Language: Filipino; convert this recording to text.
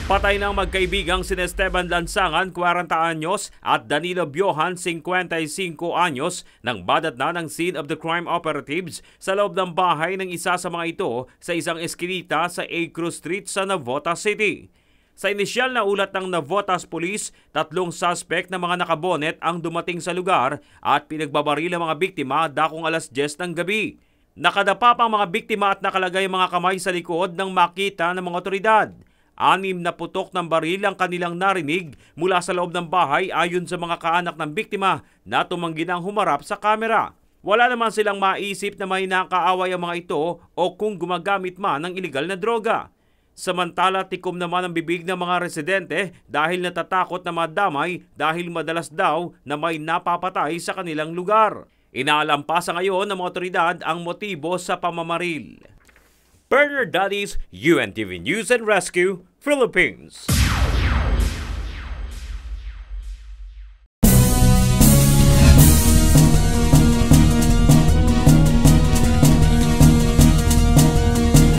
Patay ng magkaibigang sina Esteban Lansangan, 40 anyos at Danilo Biohan, 55 anyos nang badat na ng scene of the crime operatives sa loob ng bahay ng isa sa mga ito sa isang eskinita sa A. Cruz Street sa Navotas City. Sa inisyal na ulat ng Navotas Police, 3 suspect na mga nakabonet ang dumating sa lugar at pinagbabaril ang mga biktima dakong alas 10 ng gabi. Nakadapa pa ang mga biktima at nakalagay mga kamay sa likod nang makita ng mga otoridad. 6 na putok ng baril ang kanilang narinig mula sa loob ng bahay ayon sa mga kaanak ng biktima na tumanggi ng humarap sa kamera. Wala naman silang maisip na may nakaaway ang mga ito o kung gumagamit man ng iligal na droga. Samantala, tikom naman ang bibig ng mga residente dahil natatakot na madamay dahil madalas daw na may napapatay sa kanilang lugar. Inaalam pa sa ngayon ng mga otoridad ang motibo sa pamamaril. Bernard Dadis, UNTV News and Rescue, Philippines.